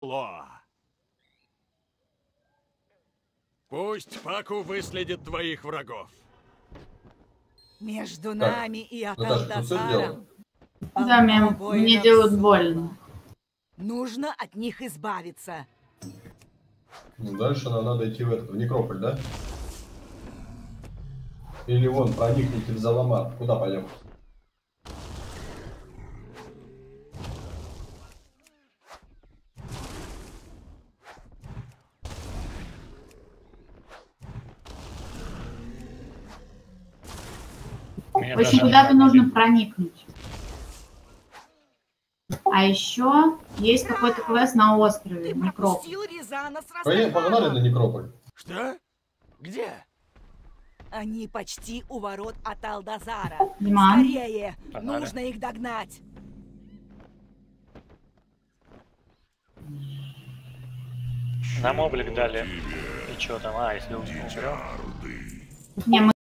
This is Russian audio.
Пусть Паку выследит твоих врагов. Между нами и Наташа, ты всё сделала? Аталдасаром Да, мне делают больно. нужно от них избавиться. Ну, дальше нам надо идти в Некрополь, да? Или вон, проникните в Заламат. Куда пойдем? В общем, куда-то нужно проникнуть. А еще есть какой-то квест на острове, Ты Некрополь. пропустил Рязана с Погнали на Ростованом. Некрополь. Что? Где? Они почти у ворот Аталдазара. Диман. Скорее! Погнали. Нужно их догнать. Нам облик дали. И что там? А, если умрем? Не, мы